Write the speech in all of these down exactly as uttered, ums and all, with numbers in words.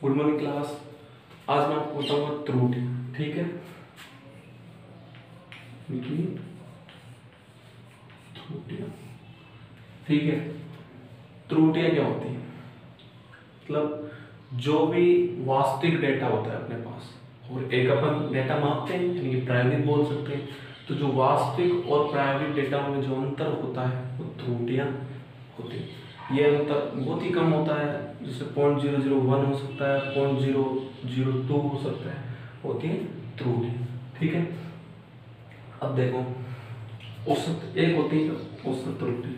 Good morning class. आज मैं आपको बताऊंगा त्रुटि। ठीक है, त्रुटियां। ठीक है, त्रुटियां क्या होती है? मतलब जो भी वास्तविक डेटा होता है अपने पास, और एक अपन डेटा मापते हैं यानी कि प्रायोगिक बोल सकते हैं, तो जो वास्तविक और प्रायोगिक डेटा में जो अंतर होता है वो त्रुटियां होती है। ये अंतर बहुत ही कम होता है, जैसे पॉइंट जीरो जीरो वन हो सकता है, पॉइंट जीरो जीरो टू हो सकता है, होती है त्रुटि। ठीक है, अब देखो औसत एक होती है औसत त्रुटि।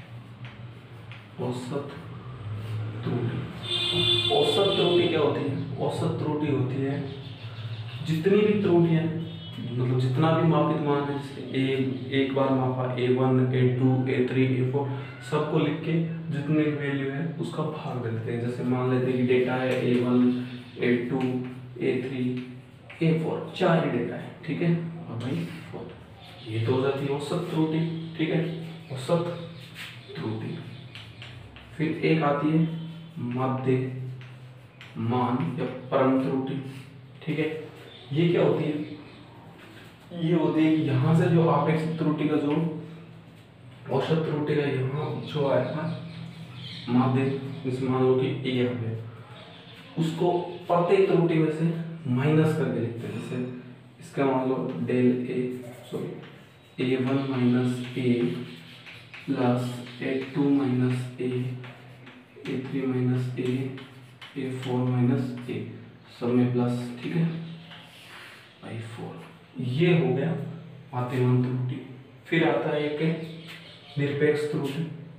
औसत त्रुटि औसत त्रुटि क्या होती है? औसत त्रुटि होती है जितनी भी त्रुटियां, मतलब जितना भी मापित मान है, जैसे ए एक बार मापा a one a two a three a four, सबको लिख के जितनी वैल्यू है उसका भाग दे देते हैं। जैसे मान लेते हैं कि डेटा है a one a two a three a four, चार ही डेटा है। ठीक है, और भाई फोर, ये तो हो जाती है औसत त्रुटि। ठीक है, औसत त्रुटि। फिर एक आती है मध्य मान या परम त्रुटि। ठीक है, ये क्या होती है? ये होती है कि यहाँ से जो आपेक्षिक त्रुटि का जो औसत त्रुटि का यहाँ जो आएगा माध्य, जैसे मान लो कि ए है, उसको प्रत्येक त्रुटि में से माइनस करके लिखते हैं। जैसे इसका मान लो del a sorry a one minus a plus a two minus a a three minus a a four minus a, सब में प्लस। ठीक है, बाई फोर, ये हो गया माध्यमान त्रुटि। फिर आता है एक निरपेक्ष त्रुटि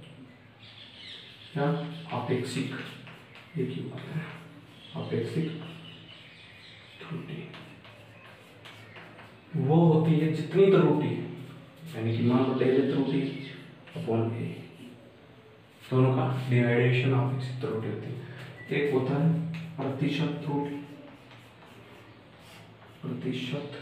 या आपेक्षिक, एक ही बात है, आपेक्षिक त्रुटि। वो होती है जितनी त्रुटि, यानी कि मान लो डेल त्रुटि अपॉन ए, दोनों का डिवाइडेशन आपेक्षिक त्रुटि होती है। एक होता है प्रतिशत त्रुटि, प्रतिशत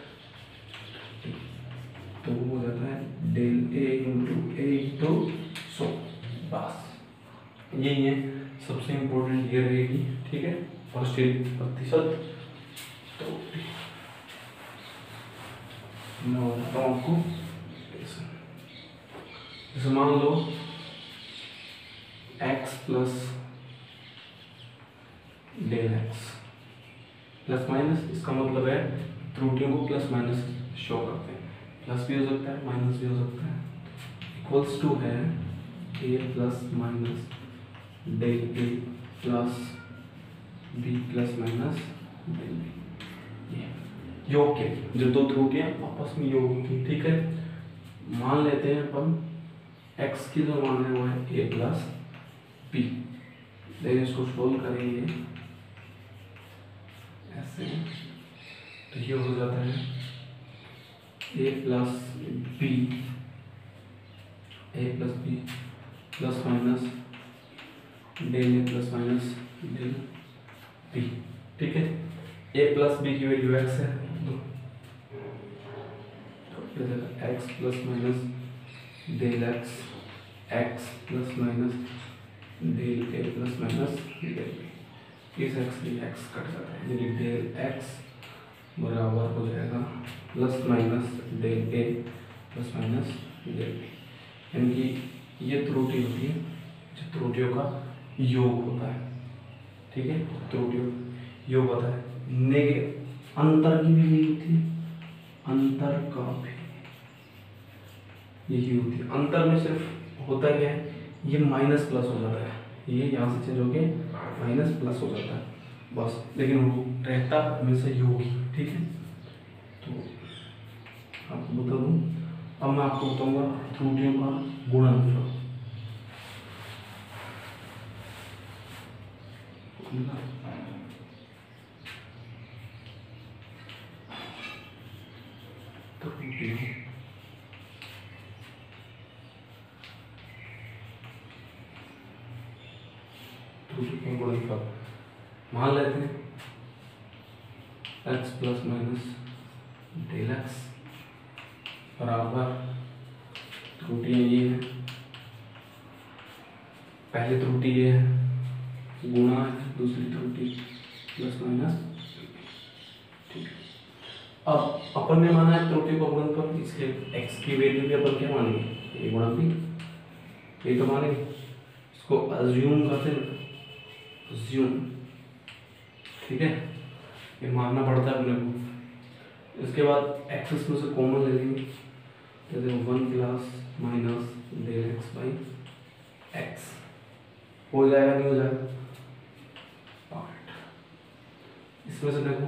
तो वो हो जाता है del a into a into सौ, बस यही है, सबसे इंपॉर्टेंट ये रहेगी। ठीक है, प्रतिशत त्रुटि। मैं बताता हूँ आपको, जैसे मान लो x plus del x plus minus, इसका मतलब है त्रुटियों को प्लस माइनस शो करते हैं। प्लस भी हो सकता है, माइनस भी हो सकता है। इक्वल्स टू है a plus minus del a plus b plus minus del b. ये योग के जो दो त्रुटियां आपस में योग होती हैं। ठीक है, मान लेते हैं अपन x की जो मान है वो है ए प्लस बी, लेकिन इसको सोल्व करेंगे ऐसे, तो ये हो जाता है a plus b a plus b plus minus del a plus minus del b. ठीक है, ए प्लस बी की वैल्यू एक्स है, तो x plus minus del x x plus minus del a plus minus del b. इस x से x cut जाता है, यानी डेल एक्स बराबर हो जाएगा plus minus del a plus minus del b. यानी कि ये त्रुटि होती है जो त्रुटियों का योग होता है। ठीक है, त्रुटियों योग होता है। नेगे अंतर की भी यही होती है, अंतर का भी यही होती है। अंतर में सिर्फ होता क्या है, ये माइनस प्लस हो जाता है, ये यहाँ से चेंज होके माइनस प्लस हो जाता है बस, लेकिन वो रहता हमेशा योग ही। ठीक है, तो आपको बता दूं, अब मैं आपको बताऊंगा त्रुटियों का गुणनफल। त्रुटियों त्रुटि का गुणनफल मान लेते हैं x plus minus del x बराबर, त्रुटियां ये है, पहली त्रुटि ये है गुणा है, दूसरी त्रुटि प्लस माइनस। ठीक है, अब अपन ने माना है त्रुटि को गुणनफल, इसलिए एक्स की वैल्यू भी अपन क्या मानेंगे, ए गुणा बी, ये तो मानेंगे। इसको अज्यूम करते हैं, अज्यूम, ठीक है, ये मानना पड़ता है अपने को। इसके बाद एक्सेस में से कॉमन ले लेंगे, जैसे one plus minus del x by x हो जाएगा, नहीं हो जाएगा पार्ट। इसमें से देखो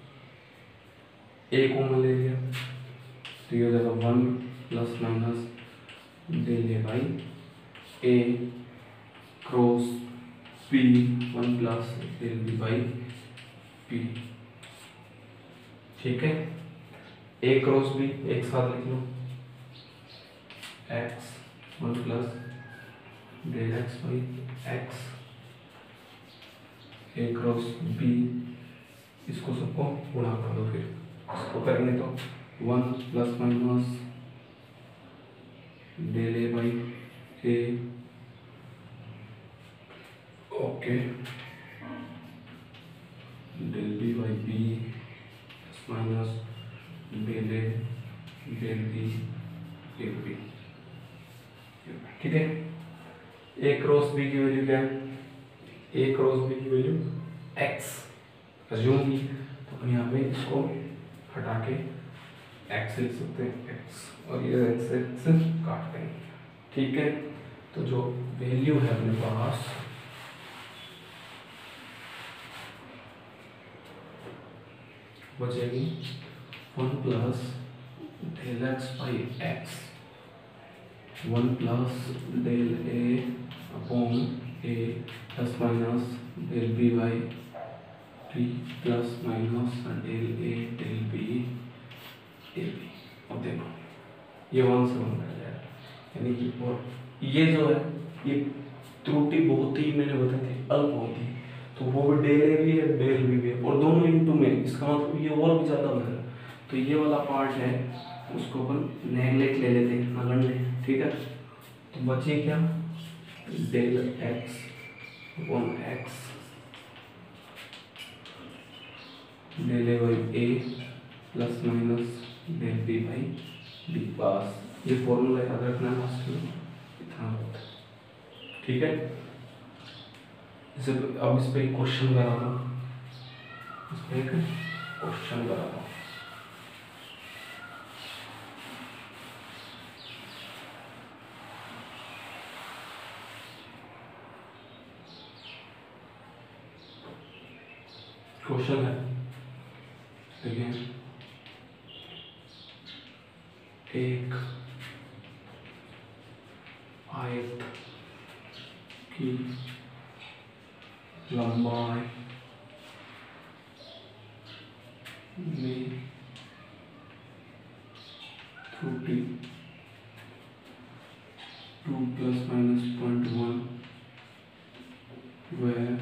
ए कॉमन ले लिया तो ये हो जाएगा one plus minus del a by a cross p one plus del b by p. ठीक है, ए क्रॉस बी एक साथ लिख लो, x one plus del x by x, a cross b, इसको सबको गुणा कर दो, फिर इसको करेंगे तो one plus minus del a by a, okay, del b by b plus minus del a del b del b. ठीक है, ए क्रॉस बी की वैल्यू क्या है, ए क्रॉस बी की वैल्यू एक्स अज्यूम की, तो अपन यहाँ पे इसको हटा के एक्स लिख सकते हैं, एक्स, और ये एक्स एक्स काट देंगे। ठीक है, तो जो वैल्यू है अपने पास बचेगी one plus del x by x, one plus del a upon a plus minus del b by t plus minus del a del b del b. अब देखो ये वन से वन कट जाएगा, यानी कि और ये जो है ये त्रुटि बहुत ही मैंने बताई थी अल्प होती है, तो वो भी डेल ए भी है डेल बी भी है, और दोनों इनटू में, इसका मतलब ये और भी ज़्यादा बन रहा है। तो ये वाला पार्ट है उसको अपन नेगलेक्ट ले लेते हैं, नगण्य। ठीक है, तो बचे क्या, del x upon x del a by a plus minus del b by b. बस ये फॉर्मूला याद रखना है लास्ट में, इतना होता है। ठीक है, इसे अब इस पे क्वेश्चन करा दो, इस पे एक क्वेश्चन करा दो। क्वेश्चन है, देखिए, एक आयत की लंबाई में त्रुटि two plus minus point one वह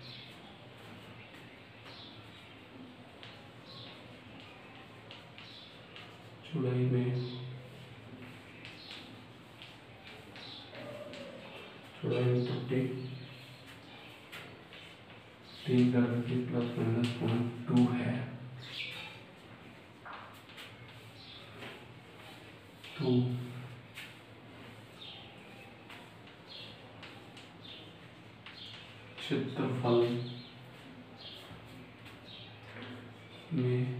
चौड़ाई में चौड़ाई में त्रुटि तीन करने की प्लस माइनस पॉइंट टू है, तो क्षेत्रफल में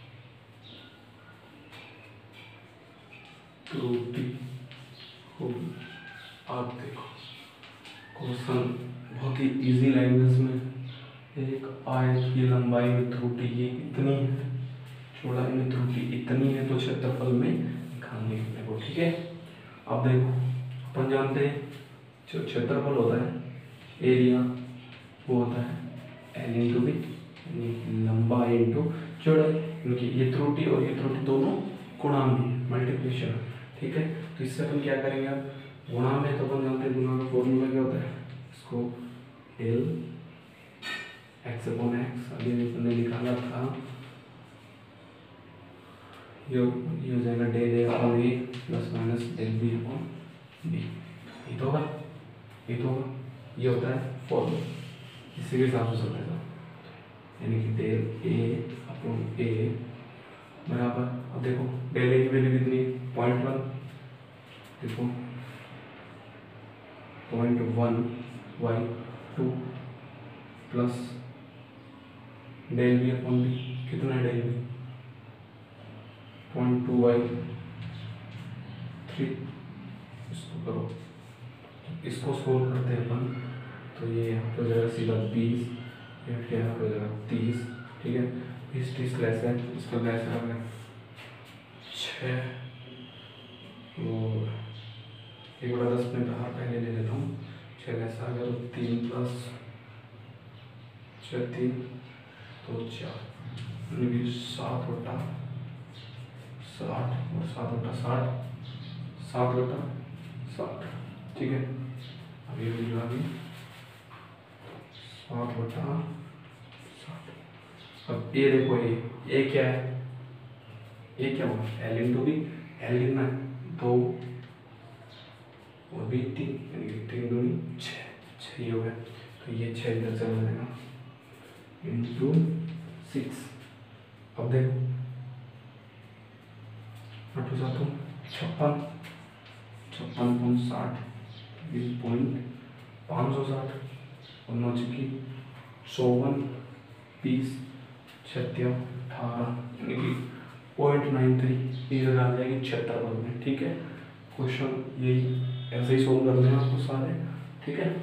त्रुटि होगी। आप देखो क्वेश्चन बहुत ही इजी लैंग्वेज में, एक आयत की लंबाई में त्रुटि ये इतनी है, चौड़ाई में त्रुटि इतनी है, तो क्षेत्रफल में निकालनी है अपने को। ठीक है, अब देखो अपन जानते हैं जो क्षेत्रफल होता है, एरिया, वो होता है एल इंटू बी, यानी लंबाई इंटू चौड़ाई, क्योंकि ये त्रुटि और ये त्रुटि दोनों गुणा में मल्टीप्लिकेशन। ठीक है, तो इससे अपन क्या करेंगे, अब गुणा में तो अपन जानते हैं गुणा का फॉर्मूला क्या होता है, इसको डेल एक्स अपॉन एक्स, अभी अपन ने निकाला था, ये ये हो जाएगा del a upon a plus minus del b upon b. ये तो होगा, ये तो होगा, ये होता है फॉर्मूला, इसी के हिसाब से चलता है। यानी कि डेल ए अपॉन ए बराबर, अब देखो डेल ए की वैल्यू कितनी, पॉइंट वन, देखो point one y two plus del b upon b, कितना है del b, point two y three. इसको करो, इसको सोल्व करते हैं अपन, तो ये यहाँ पे हो जाएगा सीधा बीस, ये यहाँ पे हो जाएगा तीस, ठीक है, बीस तीस लेस है, इसको लेस आ गया छः, और एक बड़ा दस में बाहर पहले ले लेता हूँ, छः लेस आ गया तो तीन प्लस छः तीन तो चार, यानी सात बटा साठ, और सात बटा साठ, सात बटा साठ, ठीक है। अब ये वैल्यू आ गई सात बटा साठ। अब ए देखो, ए ए क्या है, ए क्या होगा, एल इंटू बी, एल कितना है दो और बी तीन, यानी कि तीन दूनी छः, छः ही हो गया, तो ये छः इधर चला जाएगा इंटू सिक्स। अब देखो आठ सातों छप्पन, छप्पन पॉइंट साठ, बीस पॉइंट पाँच सौ साठ, और नौ चुकी चौवन, बीस छत्या अठारह, यानी कि पॉइंट नाइन थ्री, इधर आ जाएगी छिहत्तर वर्ग में, ठीक है। क्वेश्चन यही ऐसे ही सोल्व करने हैं आपको सारे, ठीक है।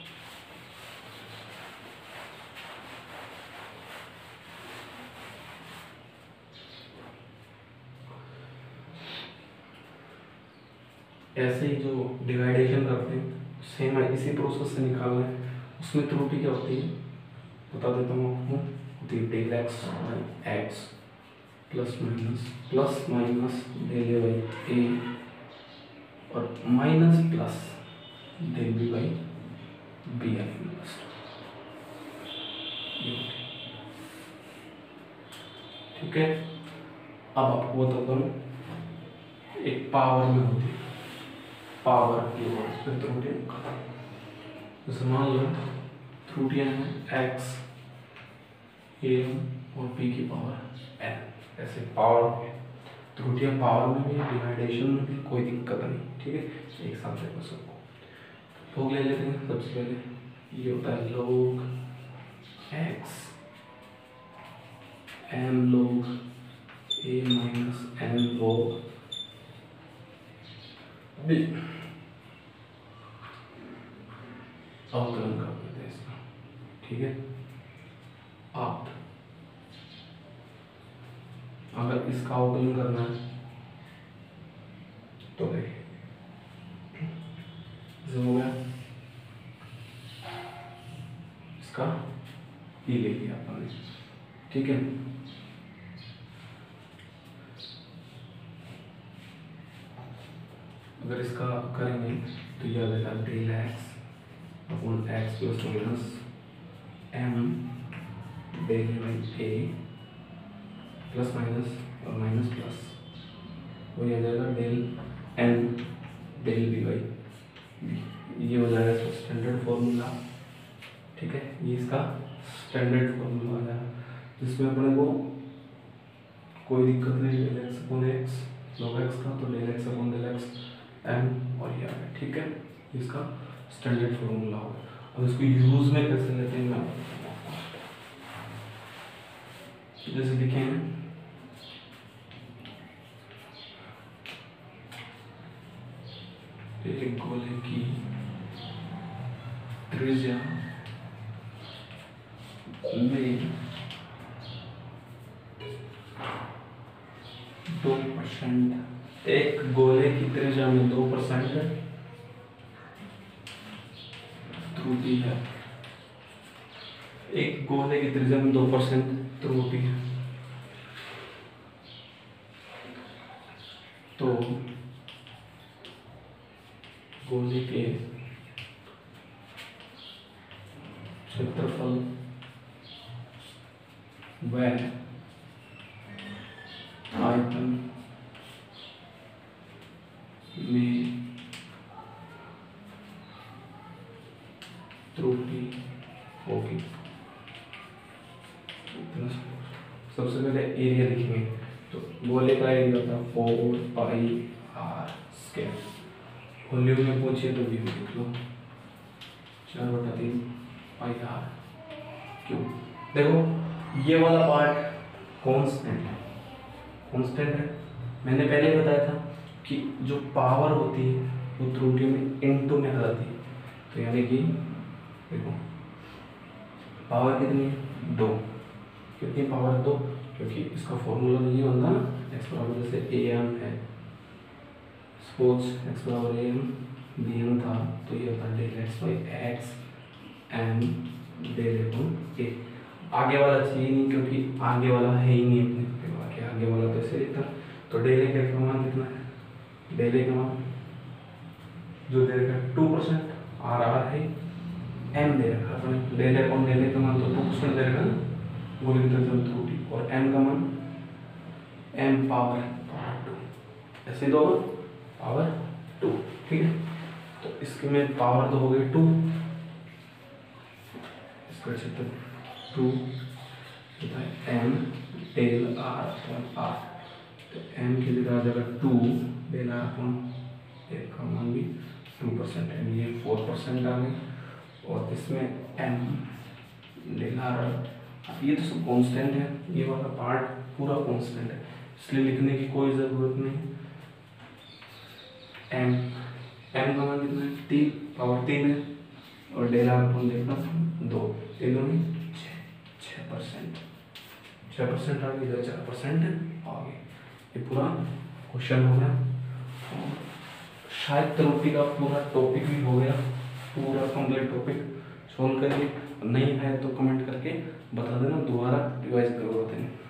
ऐसे ही जो डिवाइडेशन करते हैं सेम है, इसी प्रोसेस से निकालना है। उसमें त्रुटि क्या होती है बता देता हूँ आपको, होती है del x by x plus minus plus minus del a by a और minus plus del b by b I plus, ठीक है। अब आपको बताता हूँ, एक पावर में होती है, पावर की फिर त्रुटियाँ खत्म। जैसे मान लो त्रुटियाँ हैं एक्स ए और पी की पावर एन, ऐसे पावर त्रुटियाँ पावर में भी डिवाइडेशन में भी कोई दिक्कत नहीं, ठीक है। एक साथ देखो सबको, लोग ले लेते हैं। सबसे पहले ये होता है लोग x n log a minus n log b, अवकलन कर देते हैं इसका, ठीक है। आप अगर इसका अवकलन करना है तो देखिए हो गया, इसका ई ले लिया अपन, ठीक है। अगर इसका करेंगे तो यह आ जाएगा del x upon x plus minus m del by a plus minus और माइनस प्लस, वही आ जाएगा del n del b by b, ये हो जाएगा इसका स्टैंडर्ड फॉर्मूला, ठीक है। ये इसका स्टैंडर्ड फॉर्मूला आ जाएगा, जिसमें अपने को कोई दिक्कत नहीं, del x upon x log x का, तो del x upon del x m और ये आ गया, ठीक है। इसका स्टैंडर्ड फॉर्मूला होगा। अब इसको यूज में कैसे लेते हैं मैं जैसे लिखे हैं, एक गोले की त्रिज्या में दो परसेंट, एक गोले की त्रिज्या में दो परसेंट त्रुटि है, एक गोले की त्रिज्या में दो परसेंट त्रुटि है, तो गोले के क्षेत्रफल व आयतन में त्रुटि होगी, सबसे पहले एरिया लिखेंगे, तो गोले का एरिया होता है four pi r square. Volume में पूछिए तो भी लिख लो चार बटा तीन पाई आर क्यों। देखो ये वाला पार्ट कांस्टेंट है, कांस्टेंट है। मैंने पहले ही बताया था कि जो पावर होती है वो त्रुटि में इनटू में आ जाती है, तो यानी कि देखो पावर कितनी है, दो। कितनी पावर है, दो, क्योंकि इसका फॉर्मूला नहीं बनता ना, एक्स बराबर जैसे ए एम है, सपोज एक्स बराबर ए एम बी एम था, तो ये होता है del x by x m del upon a. आगे वाला चाहिए नहीं क्योंकि आगे वाला है ही नहीं अपने आगे, आगे वाला तो ऐसे लिखता, तो डेल ए का मान कितना है, डेल ए का मान जो दे रखा है टू परसेंट, आर आर है, एम दे रखा है अपने, del a upon del a का मान तो टू परसेंट दे रखा है गोले की तरफ त्रुटि, और एम का मान एम पावर पावर टू, ऐसे दो पावर टू, ठीक है। तो इसके में पावर तो हो गई टू, इसका क्षेत्र टू होता है m del r upon r, तो एम की जगह आ जाएगा two del r upon a का मान भी टू परसेंट है, ये फोर परसेंट आ गए, और इसमें एम डेल आर, ये तो सब कांस्टेंट है, ये वाला पार्ट पूरा कांस्टेंट है, इसलिए लिखने की कोई ज़रूरत नहीं। एम एम का मान कितना है, तीन, पावर तीन है, और del r upon del plus दो, तीनों में छः छः परसेंट छः परसेंट आ गई, चार परसेंट आ गए। ये पूरा क्वेश्चन हो गया, और शायद त्रुटि का पूरा टॉपिक भी हो गया, पूरा कंप्लीट टॉपिक सोल्व करिए। नहीं है तो कमेंट करके बता देना, दोबारा रिवाइज करवा देना।